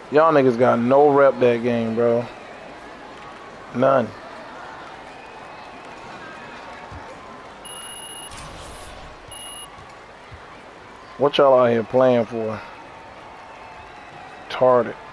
Y'all niggas got no rep that game, bro. None. What y'all out here playing for? Retarded.